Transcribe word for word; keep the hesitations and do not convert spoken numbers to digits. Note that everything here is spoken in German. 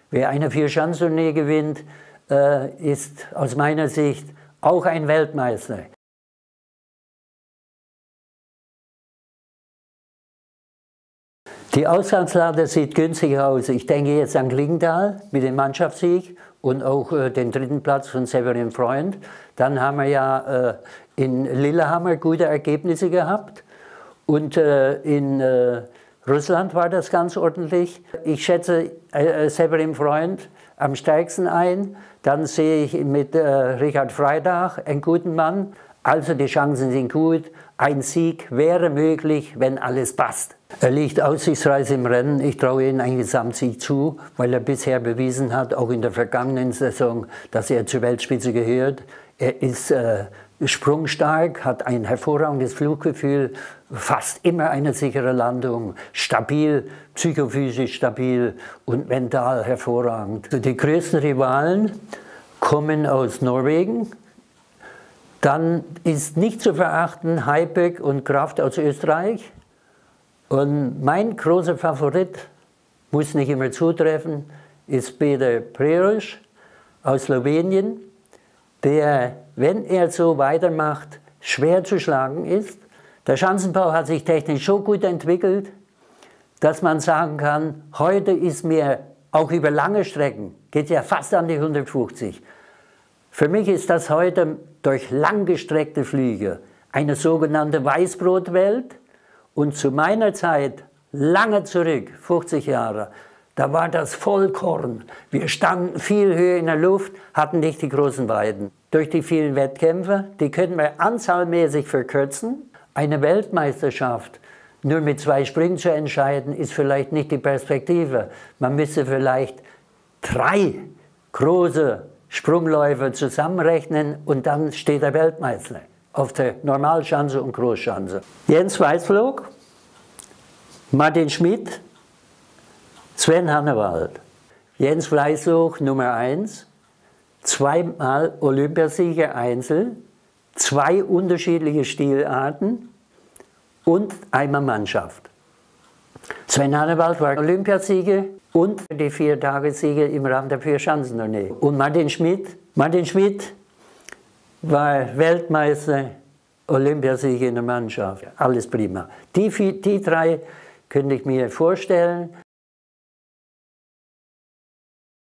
Wer eine Vierschanzentournee gewinnt, äh, ist aus meiner Sicht auch ein Weltmeister. Die Ausgangslage sieht günstig aus. Ich denke jetzt an Klingenthal mit dem Mannschaftssieg und auch äh, den dritten Platz von Severin Freund. Dann haben wir ja äh, in Lillehammer gute Ergebnisse gehabt und äh, in äh, Russland war das ganz ordentlich. Ich schätze äh, Severin Freund am stärksten ein. Dann sehe ich mit äh, Richard Freitag einen guten Mann. Also die Chancen sind gut. Ein Sieg wäre möglich, wenn alles passt. Er liegt aussichtsreich im Rennen. Ich traue ihm einen Gesamtsieg zu, weil er bisher bewiesen hat, auch in der vergangenen Saison, dass er zur Weltspitze gehört. Er ist äh, sprungstark, hat ein hervorragendes Fluggefühl, fast immer eine sichere Landung, stabil, psychophysisch stabil und mental hervorragend. Die größten Rivalen kommen aus Norwegen. Dann ist nicht zu verachten Heiberg und Kraft aus Österreich. Und mein großer Favorit, muss nicht immer zutreffen, ist Peter Preuss aus Slowenien, der, wenn er so weitermacht, schwer zu schlagen ist. Der Schanzenbau hat sich technisch so gut entwickelt, dass man sagen kann, heute ist mir auch über lange Strecken, geht ja fast an die hundertfünfzig. Für mich ist das heute durch langgestreckte Flüge eine sogenannte Weißbrotwelt. Und zu meiner Zeit, lange zurück, fünfzig Jahre, da war das Vollkorn. Wir standen viel höher in der Luft, hatten nicht die großen Weiden. Durch die vielen Wettkämpfe, die können wir anzahlmäßig verkürzen. Eine Weltmeisterschaft nur mit zwei Springen zu entscheiden, ist vielleicht nicht die Perspektive. Man müsste vielleicht drei große Sprungläufer zusammenrechnen und dann steht der Weltmeister auf der Normalschanze und Großschanze. Jens Weißflog, Martin Schmidt, Sven Hannawald. Jens Weißflog Nummer eins, zweimal Olympiasieger Einzel, zwei unterschiedliche Stilarten und einmal Mannschaft. Sven Hannawald war Olympiasieger und die Vier-Tage-Sieger im Rahmen der Vierschanzentournee. Und Martin Schmidt, Martin Schmidt war Weltmeister, Olympiasieger in der Mannschaft. Alles prima. Die, die drei könnte ich mir vorstellen.